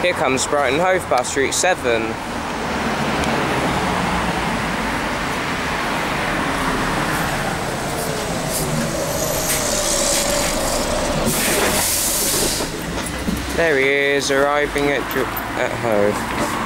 Here comes Brighton and Hove bus, route 7. There he is, arriving at Hove.